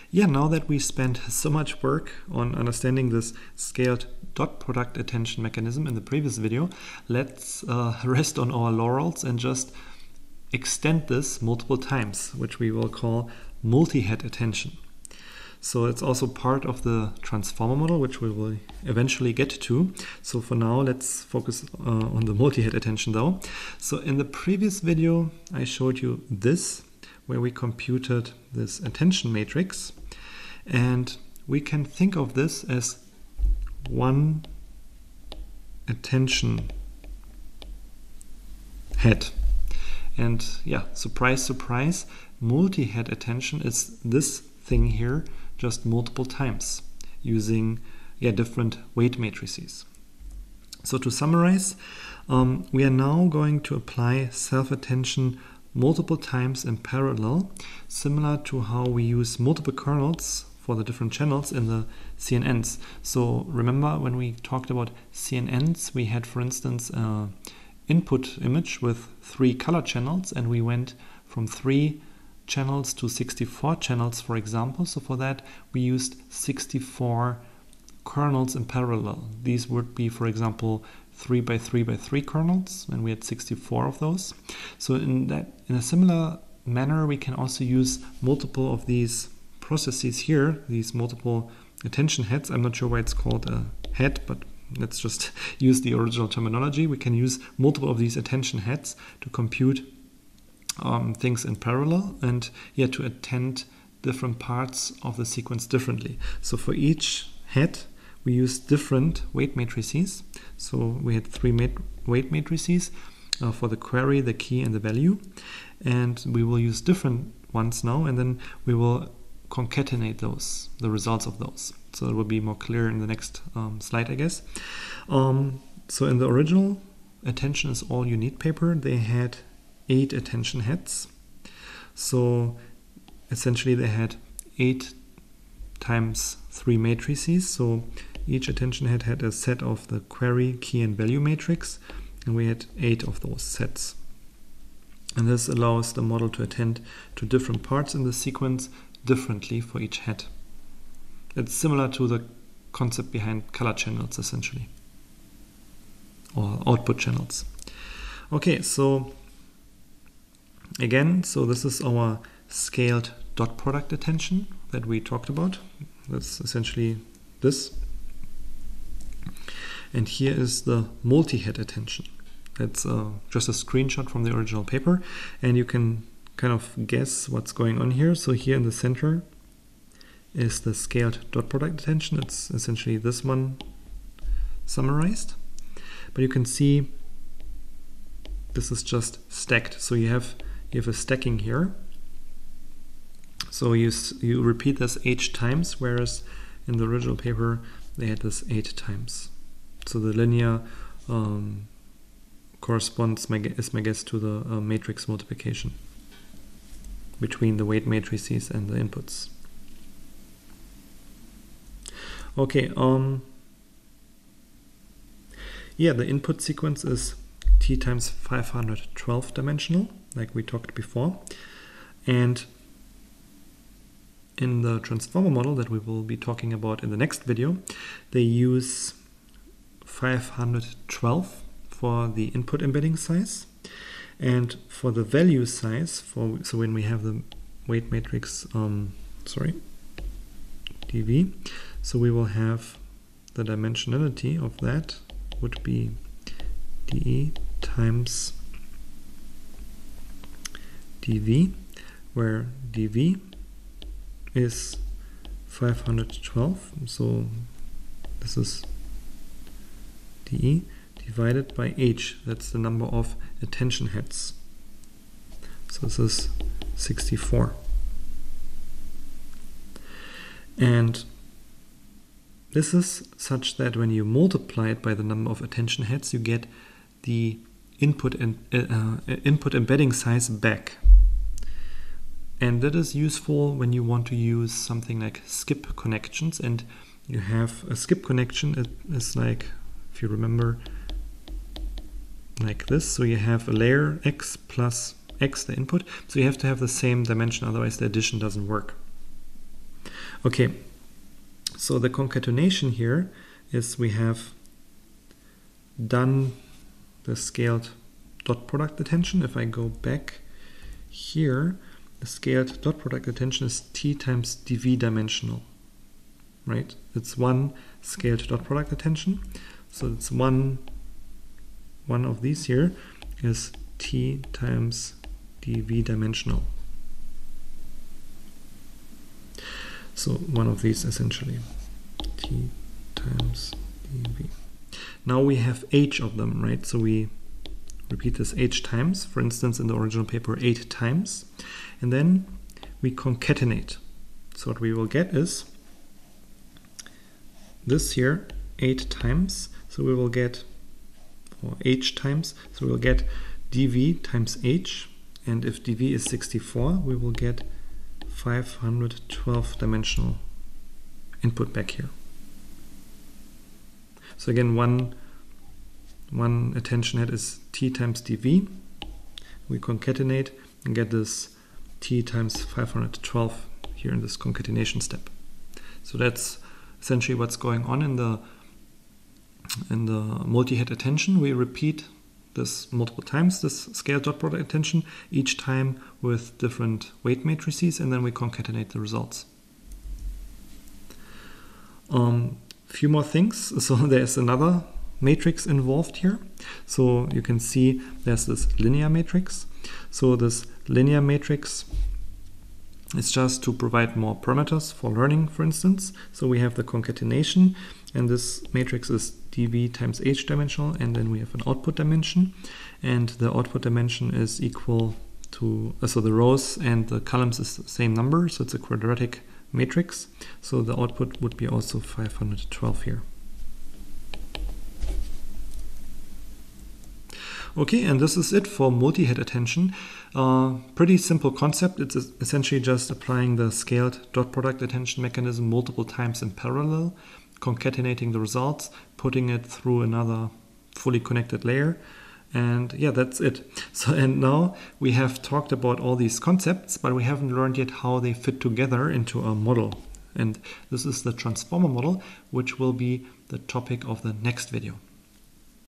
Yeah, now that we spent so much work on understanding this scaled dot product attention mechanism in the previous video, let's rest on our laurels and just extend this multiple times, which we will call multi-head attention. So it's also part of the transformer model, which we will eventually get to. So for now, let's focus on the multi-head attention though. So in the previous video, I showed you this, where we computed this attention matrix. And we can think of this as one attention head. And yeah, surprise, surprise, multi-head attention is this thing here, just multiple times using different weight matrices. So to summarize, we are now going to apply self-attention multiple times in parallel, similar to how we use multiple kernels for the different channels in the CNNs. So remember when we talked about CNNs, we had, for instance, an input image with 3 color channels, and we went from 3 channels to 64 channels, for example. So for that, we used 64 kernels in parallel. These would be, for example, 3 by 3 by 3 kernels, and we had 64 of those. So in a similar manner, we can also use multiple of these processes here, these multiple attention heads. I'm not sure why it's called a head, but let's just use the original terminology. We can use multiple of these attention heads to compute things in parallel and to attend different parts of the sequence differently. So for each head, we use different weight matrices. So we had 3 weight matrices for the query, the key, and the value. And we will use different ones now, and then we will concatenate those, the results of those. So it will be more clear in the next slide, I guess. So in the original Attention is All You Need paper, they had 8 attention heads. So essentially they had 8 times 3 matrices. So each attention head had a set of the query, key, and value matrix, and we had 8 of those sets. And this allows the model to attend to different parts in the sequence differently for each head. It's similar to the concept behind color channels, essentially, or output channels. Okay, so again, so this is our scaled dot product attention that we talked about. That's essentially this. And here is the multi-head attention. That's just a screenshot from the original paper, and you can kind of guess what's going on here. So here in the center is the scaled dot product attention. It's essentially this one summarized, but you can see this is just stacked. So you have a stacking here. So you repeat this 8 times, whereas in the original paper they had this 8 times. So the linear corresponds, is my guess, to the matrix multiplication between the weight matrices and the inputs. Okay, the input sequence is t times 512 dimensional, like we talked before. And in the transformer model that we will be talking about in the next video, they use 512 for the input embedding size, and for the value size, so when we have the weight matrix, dV, so we will have the dimensionality of that would be dE times dV, where dV is 512, so this is dE divided by h, that's the number of attention heads. So this is 64. And this is such that when you multiply it by the number of attention heads, you get the input embedding size back. And that is useful when you want to use something like skip connections, and you have a skip connection. It is like, if you remember, like this. So you have a layer x plus x, the input. So you have to have the same dimension, otherwise the addition doesn't work. Okay, so the concatenation here is we have done the scaled dot product attention. If I go back here, the scaled dot product attention is t times dv dimensional, right? It's one scaled dot product attention. So it's one of these here is t times dv dimensional. So one of these essentially, t times dv. Now we have h of them, right? So we repeat this h times, for instance in the original paper 8 times, and then we concatenate. So what we will get is this here 8 times, so we will get, or h times, so we will get dv times h, and if dv is 64, we will get 512 dimensional input back here. So again, one attention head is t times dv. We concatenate and get this t times 512 here in this concatenation step. So that's essentially what's going on in the multi-head attention. We repeat this multiple times, this scale dot product attention, each time with different weight matrices, and then we concatenate the results. Few more things. So there's another matrix involved here. So you can see there's this linear matrix. So this linear matrix is just to provide more parameters for learning, for instance. So we have the concatenation, and this matrix is dv times h dimensional, and then we have an output dimension, and the output dimension is equal to, so the rows and the columns is the same number, so it's a quadratic matrix. So the output would be also 512 here. Okay, and this is it for multi-head attention. Pretty simple concept. It's essentially just applying the scaled dot product attention mechanism multiple times in parallel, concatenating the results, putting it through another fully connected layer, and yeah, that's it. So, and now we have talked about all these concepts, but we haven't learned yet how they fit together into a model. And this is the transformer model, which will be the topic of the next video.